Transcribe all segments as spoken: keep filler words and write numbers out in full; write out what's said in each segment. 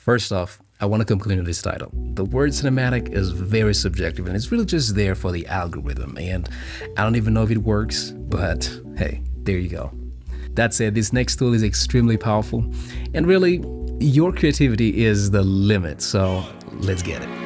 First off, I want to complain with this title. The word cinematic is very subjective and it's really just there for the algorithm, and I don't even know if it works, but hey, there you go. That said, this next tool is extremely powerful and really your creativity is the limit, so let's get it.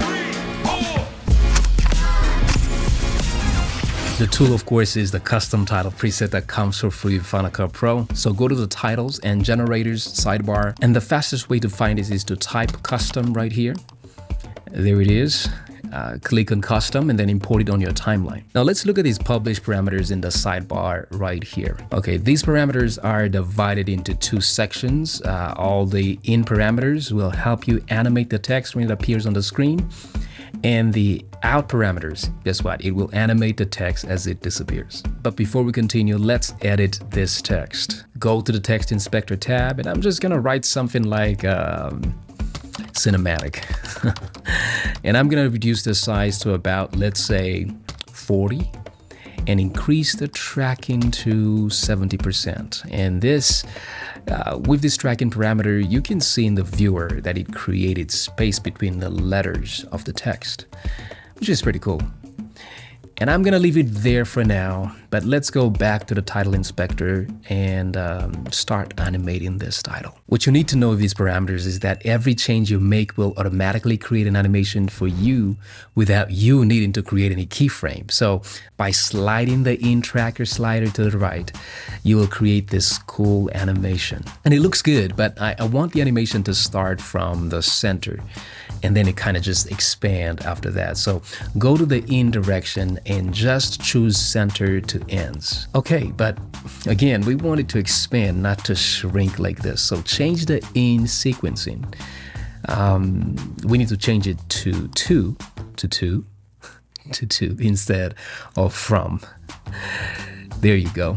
The tool, of course, is the custom title preset that comes for free with Final Cut Pro. So go to the titles and generators sidebar, and the fastest way to find this is to type custom right here. There it is. Uh, click on custom and then import it on your timeline. Now let's look at these published parameters in the sidebar right here. Okay, these parameters are divided into two sections. Uh, all the in parameters will help you animate the text when it appears on the screen. And the out parameters, guess what? It will animate the text as it disappears. But before we continue, let's edit this text. Go to the text inspector tab, and I'm just gonna write something like um, cinematic. And I'm gonna reduce the size to about, let's say, forty, and increase the tracking to seventy percent. And this, uh, with this tracking parameter, you can see in the viewer that it created space between the letters of the text, which is pretty cool. And I'm gonna leave it there for now, but let's go back to the title inspector and um, start animating this title. What you need to know with these parameters is that every change you make will automatically create an animation for you without you needing to create any keyframe. So by sliding the in tracker slider to the right, you will create this cool animation. And it looks good, but I, I want the animation to start from the center, and then it kind of just expand after that. So go to the in direction and just choose center to ends. Okay, but again, we want it to expand, not to shrink like this. So change the in sequencing. Um, we need to change it to two, to two, to two instead of from. There you go.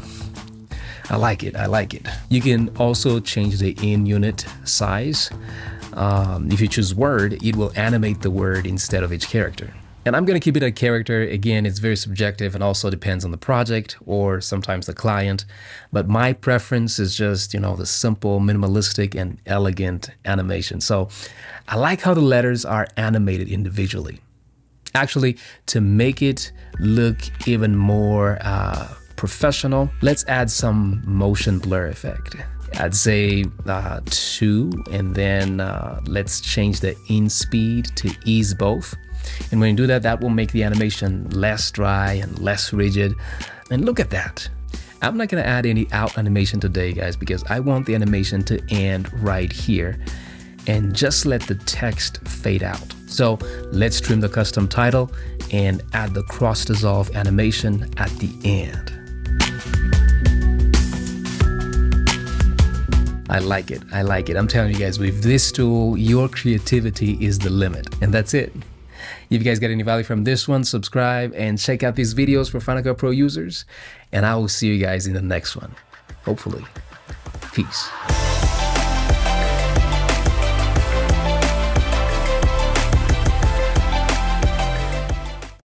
I like it, I like it. You can also change the in unit size. Um, if you choose word, it will animate the word instead of each character. And I'm gonna keep it a character. Again, it's very subjective and also depends on the project or sometimes the client. But my preference is just, you know, the simple, minimalistic and elegant animation. So I like how the letters are animated individually. Actually, to make it look even more uh, professional, let's add some motion blur effect. I'd say uh, two, and then uh, let's change the in speed to ease both. And when you do that, that will make the animation less dry and less rigid. And look at that. I'm not gonna add any out animation today, guys, because I want the animation to end right here and just let the text fade out. So let's trim the custom title and add the cross dissolve animation at the end. I like it, I like it. I'm telling you guys, with this tool, your creativity is the limit. And that's it. If you guys got any value from this one, subscribe and check out these videos for Final Cut Pro users. And I will see you guys in the next one, hopefully. Peace.